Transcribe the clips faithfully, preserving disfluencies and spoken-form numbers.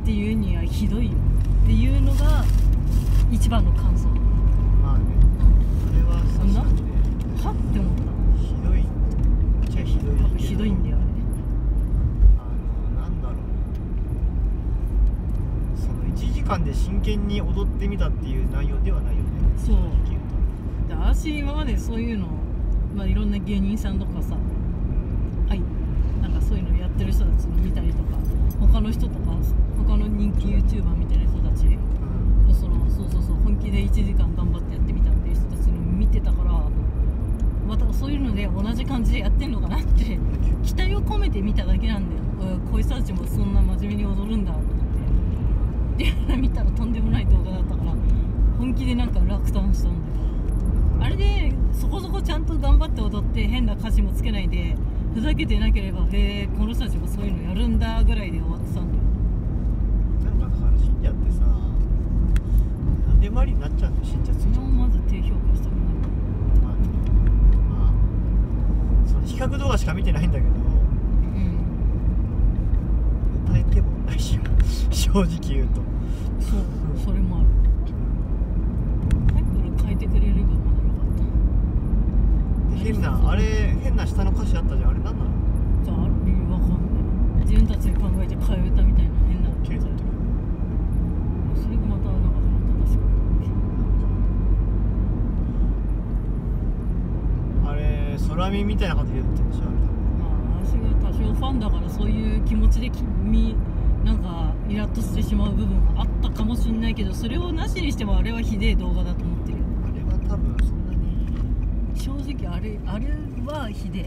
っていうにはひどいよっていうのが一番の感想。 まあね、それはそうなんではって思った。 ひどいっちゃひどいけど、 多分ひどいんだよあれ。 あのなんだろう、そのいちじかんで真剣に踊ってみたっていう内容ではないよね。 そうで、私今までそういうの、まあ、いろんな芸人さんとかさ、はい、なんかそういうのやってる人たち見たりとか、他の人とか他の人気 YouTuber みたいな人たち、うん、そのそうそうそう本気でいちじかん頑張ってやってみたっていう人たちの見てたから、またそういうので同じ感じでやってんのかなって期待を込めて見ただけなんだよ。こういう人たちもそんな真面目に踊るんだと思ってで見たらとんでもない動画だったから本気でなんか落胆したんだよ。あれでそこそこちゃんと頑張って踊って変な歌詞もつけないでふざけてなければ、へえこの人たちもそういうのやるんだぐらいで終わってたんだよ。 なんかだから信者ってさ、なんでマリになっちゃうの？信者ついちゃうの？ まず低評価したくない。 まあ、まあ、その比較動画しか見てないんだけど、うん、歌えてもないし正直言うと。 そう、うん、それもある。タイトル変えてくれればまだよかった。 変なあれ変な下の歌詞あったじゃん、あれ何なの？ じゃあある意味わかんない。自分たちで考えて替え歌みたいな変な切れちゃってる。 それがまたなんか腹立たしかった。あれ空耳みたいな感じで言ってるでしょ、あれ。 まあ私が多少ファンだからそういう気持ちで君なんかイラッとしてしまう部分はあったかもしれないけど、それをなしにしてもあれはひでえ動画だと思ってるよ。 あれは多分そんなに正直あれあれはひでえ。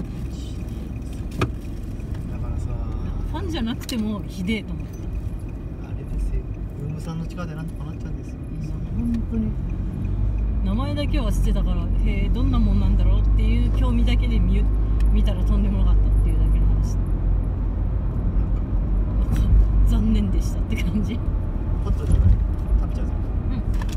だからさ、 ファンじゃなくてもひでえと思った。 あれですよ、ウームさんの力でなんとかなっちゃうんですよ。 本当に名前だけは知ってたから、へえどんなもんなんだろうっていう興味だけで 見, 見たらとんでもなかったっていうだけの話。残念でしたって感じ。 ホットじゃない、食べちゃうぞ。 うん、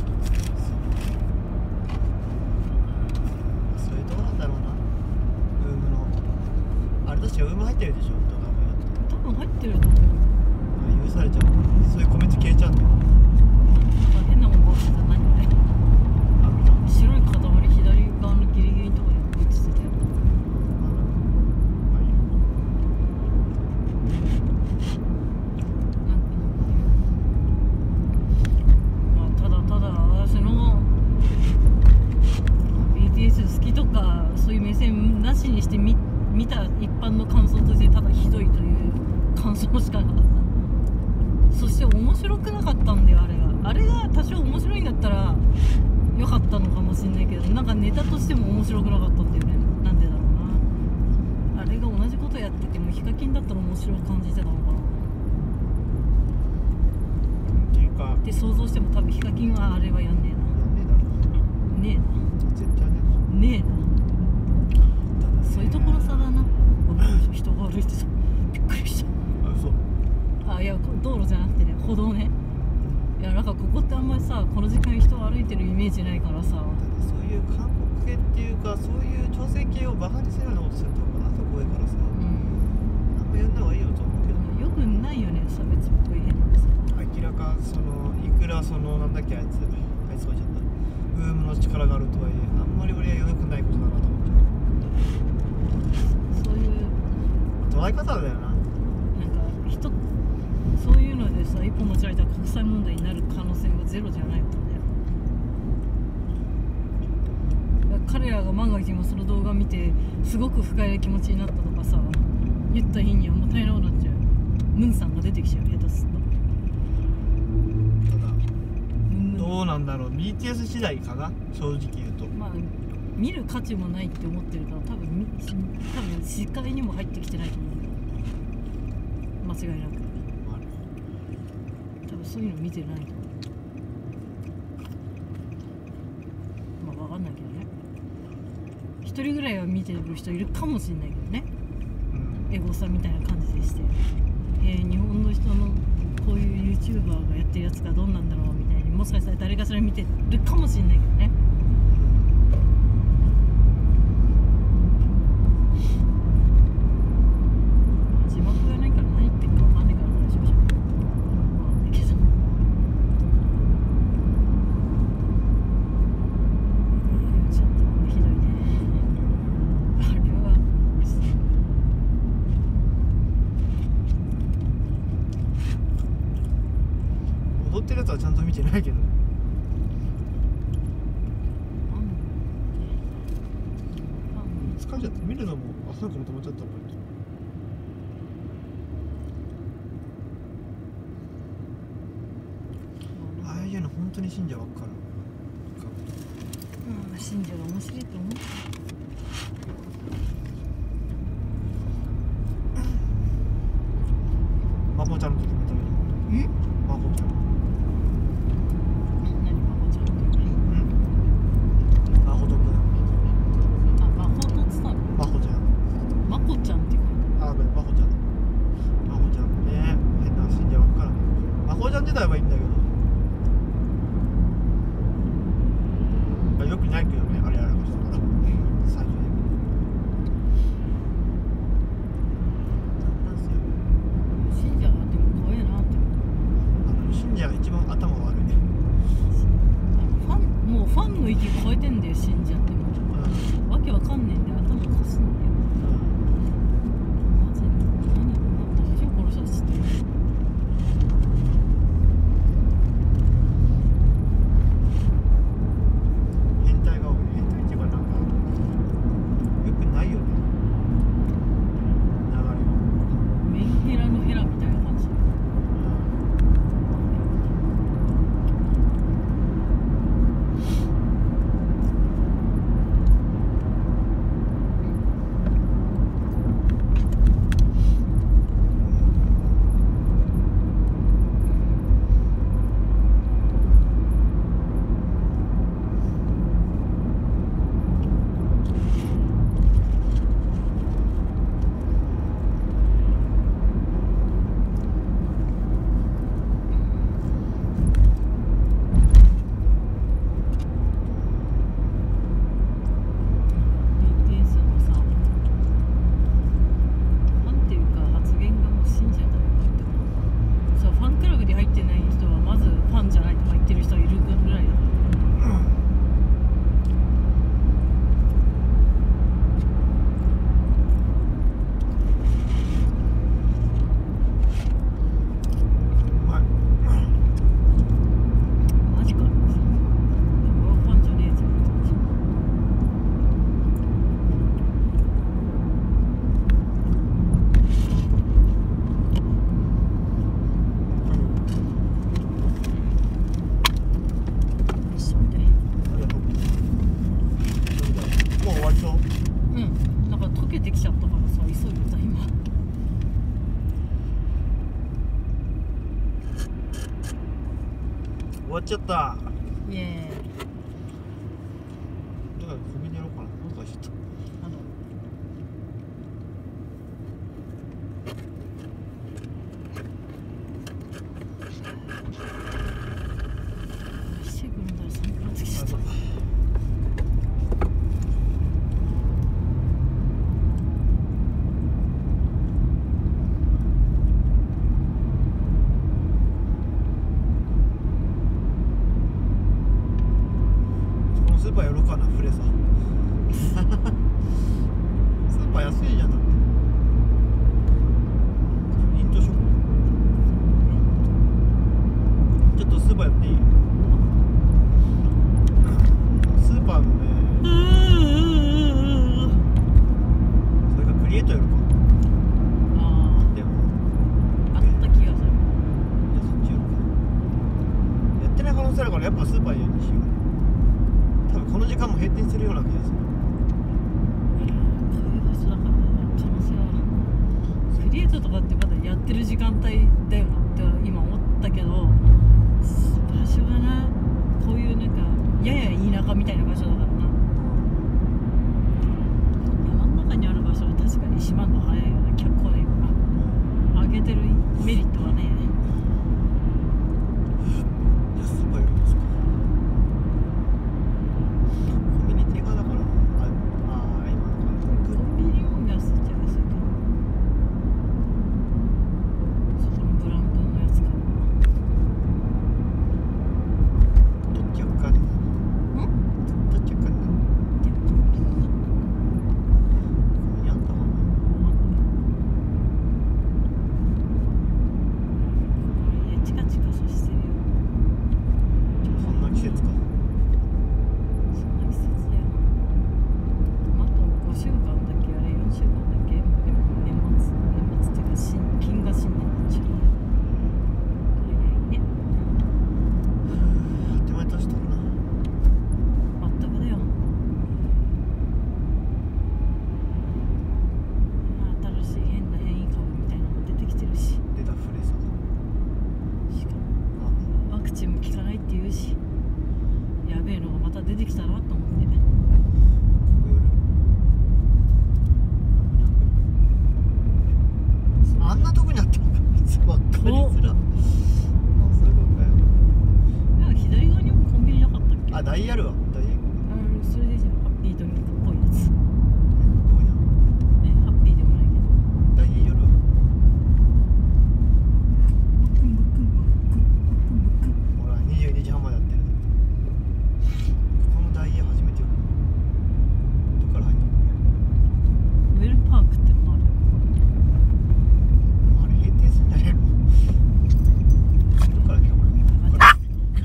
そういうとこなんだろうな、ウームのあれ。確かウーム入ってるでしょ、動画もやって。 多分入ってると思う。 許されちゃう、そういうコメント消えちゃうんだよ。 なんか変なもんが落ちてた。何あれ、 あ、見た。 白い塊左側のギリギリのところに落ちてたよ。なしにして 見, 見た一般の感想としてただひどいという感想しかなかった。そして面白くなかったんだよ。あれがあれが多少面白いんだったらよかったのかもしれないけど、なんかネタとしても面白くなかったんだよね。なんでだろうな。あれが同じことやっててもヒカキンだったら面白く感じてたのかなっていうかって想像しても多分ヒカキンはあれはやんねえな。ねえな絶対ねねえな。そういうところさだな。人が歩いてた。びっくりした。 あ、そう。 あ、いや道路じゃなくてね、歩道ね。いやなんかここってあんまりさ、この時間に人が歩いてるイメージないからさ。 そういう韓国系っていうか、そういう朝鮮系をバカにするようなことするとかなと怖いからさ、うん、なんかやんない方がいいよと思うけど。 よくないよね、差別っぽい変なさ。 明らかそのいくらそのなんだっけあいつあいつはちゃったウームの力があるとはいえ、あんまり俺は良くないことだなと思って。 そういう捉え方だよな。 なんか人そういうのでさ、一歩間違えたら国際問題になる可能性はゼロじゃないわけだよ。彼らが万が一もその動画見てすごく不快な気持ちになったとかさ言った日にはもう大変なことになっちゃう。ムンさんが出てきちゃう、下手すっと。 ただどうなんだろう、 ビーティーエス 次第かな、正直言うと。まあ見る価値もないって思ってるから多分多分視界にも入ってきてないと思う。間違いなく多分そういうの見てないと思う。まあ分かんないけどね。一人ぐらいは見てる人いるかもしれないけどね、うん、エゴサみたいな感じでして、えー、日本の人のこういう YouTuber がやってるやつがどんなんだろうみたいにもしかしたら誰かしら見てるかもしれないけどね。字幕がないから何言ってるか分かんないから話しましょう。 ってるやつはちゃんと見てないけど。疲れちゃって見るのも朝から止まっちゃったもん。ああいうの本当に信者ばっかり。 うん、信者が面白いと思う。 まこちゃんの時見たい。 ん？ まこちゃん。 何まこちゃんって？ ん？まことくん。 あ、まことっつったの？ まこちゃん。 まこちゃんって書いてあ、ごめん、まこちゃん。まこちゃんね、変な信者ばっかり。まこちゃん自体はいいんだけど。まあ、よくないけどね、あれやらかしたから。最初に。なんすよ。 信者があっても怖いなって思う。 あの信者が一番頭悪いね。 ファン、もうファンの域超えてんだよ、信者ってもう。わけわかんねえんで頭かすんだよ。マジで何何でしょこの人たちって。 変態が多い。変態っていうかなんかよくないよね。流れが。 メンヘラのヘラみたいな感じ。 終わっちゃった。 イエーイ。 だからコンビニやろうかな。なんかしちゃった。 あのシェイク飲んだら寒くなってきちゃった。 スーパーやろうかな、フレさ。スーパー安いじゃん。だってイントショップちょっとスーパーやっていい？スーパーのね、それかクリエイトやろうか。 ああ、 でもあった気がする。 じゃあそっちやろうか。やってない可能性あるからやっぱスーパーにしよう。多分この時間も閉店するような気がする。 こういう場所だから可能性は。クリエイトとかってまだやってる時間帯だよなって今思ったけど、場所がな、こういうなんかやや田舎みたいな場所だからな。山の中にある場所は確かに閉まるの早いよな、脚光で今な。上げてるメリットはね。 じゃあスーパーやるんですか。コンビニ定価だから。ああ、今の感じ。 コンビニも安いっちゃ安いけど、そこのブランド口も利かないって言うし、やべえのがまた出てきたなと思って。 あんなとこにあったのか、わかりづら。あ、そういうことかよ。 でも左側にもコンビニなかったっけ？ あ、ダイヤルはダイヤル。 うん、それでじゃあハッピードリンクっぽいやつ。 どうや。 え、ハッピーでもないけど。 ダイヤルはほら、にじゅうにじはんまでやってる。ここのダイヤ初めてよ。どっから入ったの？ ウェルパークってのもあるよ。 あれ閉店するんじゃねえの？どっから来たこれ？これ。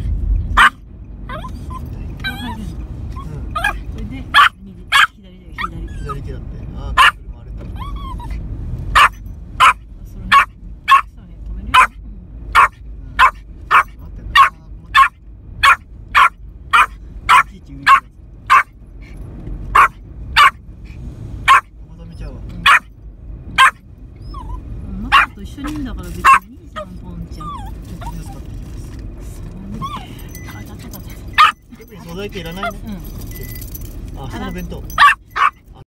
ここ入るんだ。 うん。 それで右、左で左。 左行きだって。ああ、車あれだ。 その辺、その辺止めるよ。 待ってんだ。ああ、困った。いちいち上行くやつ。また見ちゃうわ。 ママと一緒にいいんだから別にいいじゃん、ポンちゃん。 ちょっとずつ買っていきます。 あ、たたたた。 特に素材系いらないね。 うん。 あ、その弁当。